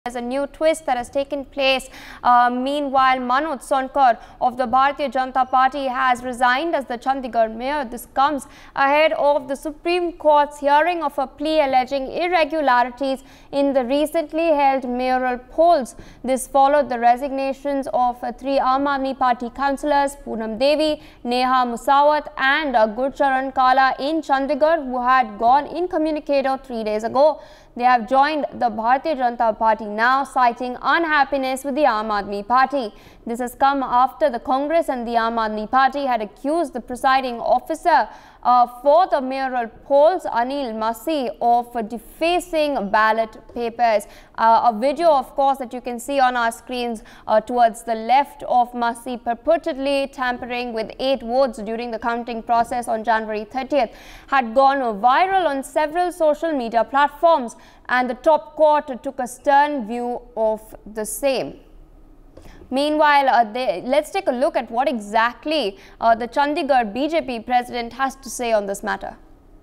There's a new twist that has taken place. Meanwhile, Manoj Sonkar of the Bharatiya Janata Party has resigned as the Chandigarh mayor. This comes ahead of the Supreme Court's hearing of a plea alleging irregularities in the recently held mayoral polls. This followed the resignations of three Aam Aadmi Party councillors, Poonam Devi, Neha Musawat and Gurcharan Kala in Chandigarh, who had gone incommunicado 3 days ago. They have joined the Bharatiya Janata Party now, citing unhappiness with the Aam Aadmi Party. This has come after the Congress and the Aam Aadmi Party had accused the presiding officer for the mayoral polls, Anil Massi, of defacing ballot papers. A video, of course, that you can see on our screens towards the left of Massi purportedly tampering with 8 votes during the counting process on January 30th had gone viral on several social media platforms, and the top court took a stern view of the same. Meanwhile, let's take a look at what exactly the Chandigarh BJP president has to say on this matter.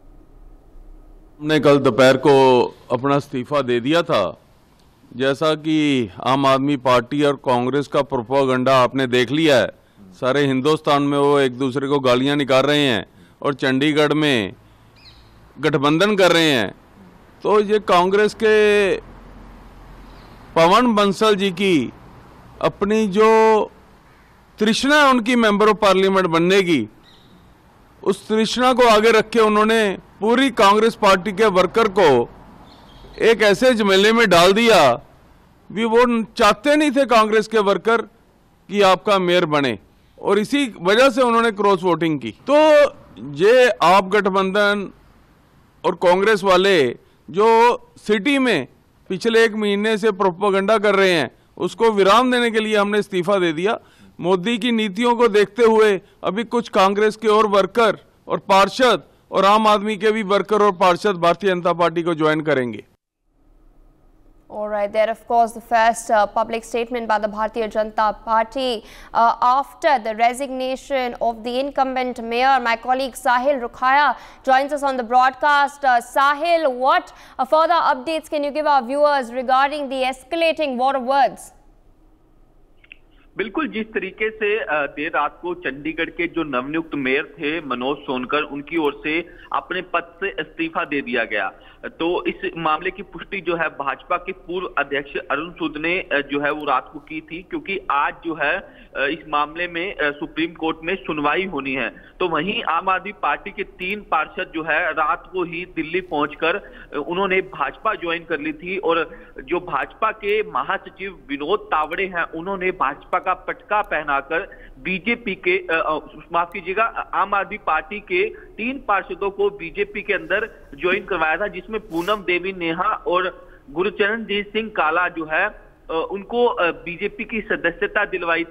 हमने कल दोपहर को अपना इस्तीफा दे दिया था। जैसा कि आम आदमी पार्टी और कांग्रेस का प्रोपेगेंडा आपने देख लिया है, सारे हिंदुस्तान में वो एक दूसरे को गालियां निकाल रहे हैं और चंडीगढ़ में गठबंधन कर रहे हैं। तो ये कांग्रेस के पवन बंसल जी की अपनी जो तृष्णा है उनकी मेंबर ऑफ पार्लियामेंट बनने की, उस तृष्णा को आगे रख के उन्होंने पूरी कांग्रेस पार्टी के वर्कर को एक ऐसे झमेले में डाल दिया भी वो चाहते नहीं थे कांग्रेस के वर्कर कि आपका मेयर बने, और इसी वजह से उन्होंने क्रॉस वोटिंग की। तो ये आप गठबंधन और कांग्रेस वाले जो सिटी में पिछले 1 महीने से प्रोपेगेंडा कर रहे हैं, उसको विराम देने के लिए हमने इस्तीफा दे दिया। मोदी की नीतियों को देखते हुए अभी कुछ कांग्रेस के और वर्कर और पार्षद और आम आदमी के भी वर्कर और पार्षद भारतीय जनता पार्टी को ज्वाइन करेंगे। All right, there of course the first public statement by the Bharatiya Janata Party after the resignation of the incumbent mayor. My colleague Sahil Rukhaya joins us on the broadcast. Sahil, what further updates can you give our viewers regarding the escalating war of words? बिल्कुल, जिस तरीके से देर रात को चंडीगढ़ के जो नवनियुक्त mayor थे मनोज सोनकर, उनकी ओर से अपने पद से इस्तीफा दे दिया गया, तो इस मामले की पुष्टि जो है भाजपा के पूर्व अध्यक्ष अरुण सूद ने जो है वो रात को की थी, क्योंकि आज जो है इस मामले में सुप्रीम कोर्ट में सुनवाई होनी है। तो वहीं आम आदमी पार्टी के 3 पार्षद जो है रात को ही दिल्ली पहुंचकर उन्होंने भाजपा ज्वाइन कर ली थी, और जो भाजपा के महासचिव विनोद तावड़े हैं, उन्होंने भाजपा का पटका पहनाकर बीजेपी के माफ कीजिएगा आम आदमी पार्टी के 3 पार्षदों को बीजेपी के अंदर ज्वाइन करवाया था, जिसमें पूनम देवी, नेहा और गुरचरणजीत सिंह काला जो है उनको बीजेपी की सदस्यता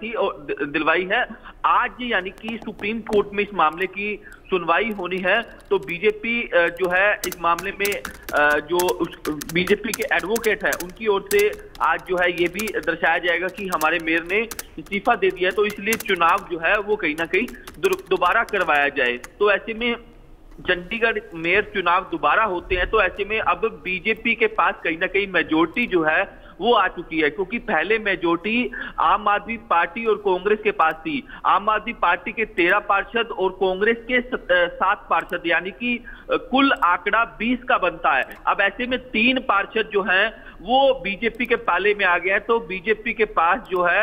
दिलवाई है। आज यानी कि सुप्रीम कोर्ट में इस मामले की सुनवाई होनी है, तो बीजेपी जो है इस मामले में जो बीजेपी के एडवोकेट है उनकी ओर से आज जो है ये भी दर्शाया जाएगा कि हमारे मेयर ने इस्तीफा दे दिया, तो इसलिए चुनाव जो है वो कहीं ना कहीं दोबारा करवाया जाए। तो ऐसे में चंडीगढ़ मेयर चुनाव दोबारा होते हैं, तो ऐसे में अब बीजेपी के पास कहीं ना कहीं मेजोरिटी जो है वो आ चुकी है, क्योंकि पहले मेजोरिटी आम आदमी पार्टी और कांग्रेस के पास थी। आम आदमी पार्टी के 13 पार्षद और कांग्रेस के 7 पार्षद, यानी कि कुल आंकड़ा 20 का बनता है। अब ऐसे में 3 पार्षद जो हैं वो बीजेपी के पाले में आ गए हैं, तो बीजेपी के पास जो है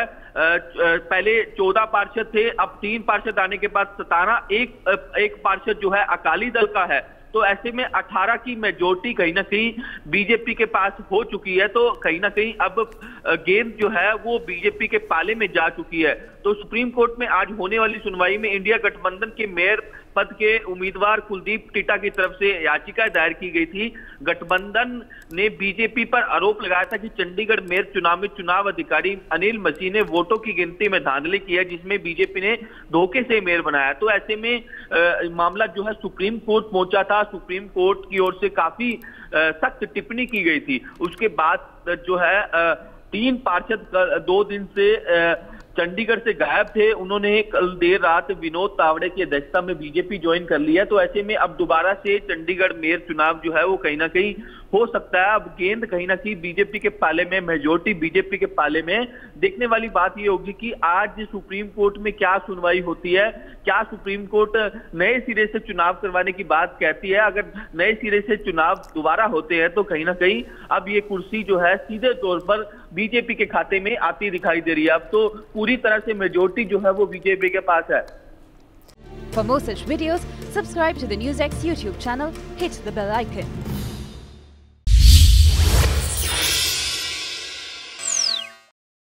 पहले 14 पार्षद थे, अब 3 पार्षद आने के बाद 17, एक पार्षद जो है अकाली दल का है, तो ऐसे में 18 की मेजोरिटी कहीं ना कहीं बीजेपी के पास हो चुकी है। तो कहीं ना कहीं अब गेंद जो है वो बीजेपी के पाले में जा चुकी है। तो सुप्रीम कोर्ट में आज होने वाली सुनवाई में इंडिया गठबंधन के मेयर पद के उम्मीदवार कुलदीप टिटा की तरफ से याचिका दायर की गई थी। गठबंधन ने बीजेपी पर आरोप लगाया था कि चंडीगढ़ मेयर चुनाव में चुनाव अधिकारी अनिल मसीह ने वोटों की गिनती में धांधली की है, जिसमें बीजेपी ने धोखे से मेयर बनाया। तो ऐसे में मामला जो है सुप्रीम कोर्ट पहुंचा था। सुप्रीम कोर्ट की ओर से काफी सख्त टिप्पणी की गई थी। उसके बाद जो है 3 पार्षद 2 दिन से चंडीगढ़ से गायब थे, उन्होंने कल देर रात विनोद तावड़े की अध्यक्षता में बीजेपी ज्वाइन कर लिया। तो ऐसे में अब दोबारा से चंडीगढ़ मेयर चुनाव जो है वो कहीं ना कहीं हो सकता है। अब गेंद कहीं ना कहीं बीजेपी के पाले में, मेजोरिटी बीजेपी के पाले में। देखने वाली बात ये होगी कि आज सुप्रीम कोर्ट में क्या सुनवाई होती है, क्या सुप्रीम कोर्ट नए सिरे से चुनाव करवाने की बात कहती है। अगर नए सिरे से चुनाव दोबारा होते हैं तो कहीं ना कहीं अब ये कुर्सी जो है सीधे तौर पर बीजेपी के खाते में आती दिखाई दे रही है। अब तो पूरी तरह से मेजोरिटी जो है वो बीजेपी के पास है। For more such videos, subscribe to the NewsX YouTube channel, hit the bell icon.